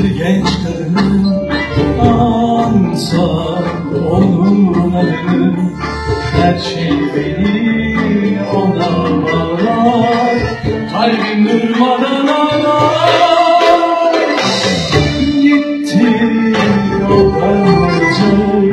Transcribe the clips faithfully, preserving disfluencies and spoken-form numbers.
genç kadın ansa onun adını, her şey beni ona bağlar, kalbim durmadan ağlar. Gitti o kalmayacak,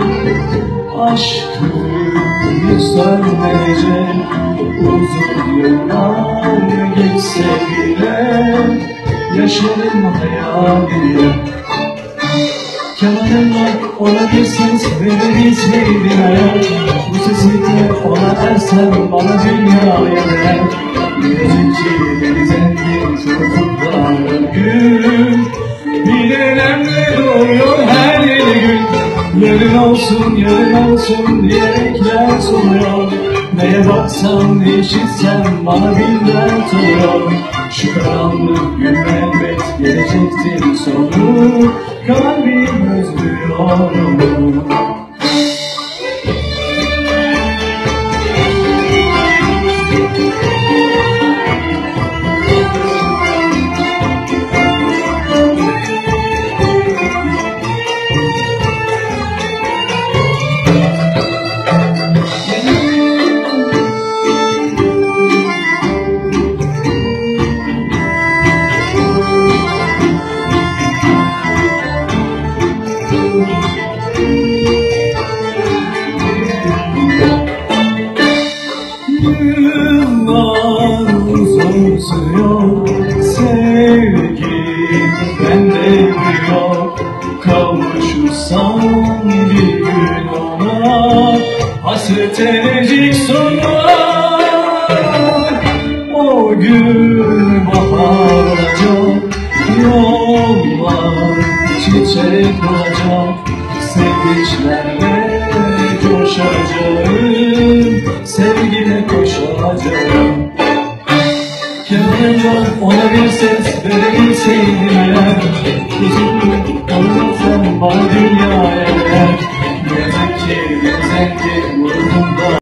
aşkım sönmeyecek. Uzun yıllar geçse bile yaşarım hayaliyle. Kemanımla ona bir ses verebilseydim eğer, bu seslikle ona ersem bana dünyaya değer. Yüzüncü beni zengin çocuklar gün, bilenemle doğuyor her yeni gün. Yarın olsun, yarın olsun diyecekler soruyor. Neye baksam, ne işitsem bana bir dert oluyor. Şu karanlık gün elbet gelecektir sonu, kalbim özlüyor onu. Yıllar uzun sürüyor, sevgi bende yok. Kavuşursam bir gün ona, hasret edecek sonlar. O gün bahar olacak, yollar çiçek olacak. Sevinçlerle coşacağım, sevgine koşacağım. Kemanımla ona bir ses verebilseydim eğer, uzun olmasam bana dünyaya değer. Ne yazık ki, ne yazık ki vurdum da